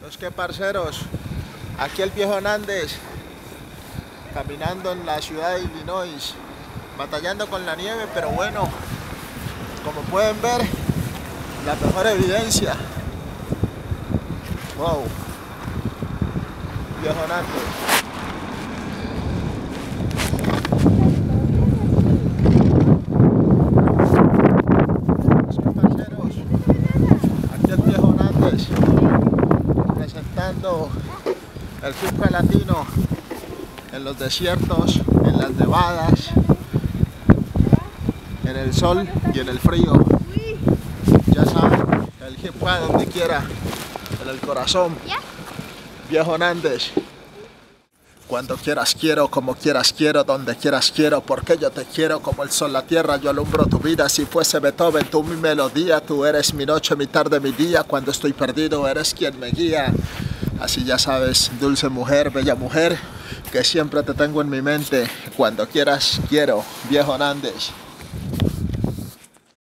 Pues qué parceros, aquí el viejo Nández, caminando en la ciudad de Illinois, batallando con la nieve, pero bueno, como pueden ver, la mejor evidencia. Wow, viejo Nández. Presentando el hip latino en los desiertos, en las nevadas, en el sol y en el frío. Ya saben, el hip donde quiera, en el corazón. Viejo Nández. Cuando quieras quiero, como quieras quiero, donde quieras quiero, porque yo te quiero como el sol la tierra, yo alumbro tu vida. Si fuese Beethoven, tú mi melodía, tú eres mi noche, mi tarde, mi día. Cuando estoy perdido, eres quien me guía. Así ya sabes, dulce mujer, bella mujer, que siempre te tengo en mi mente. Cuando quieras quiero, viejo Nández.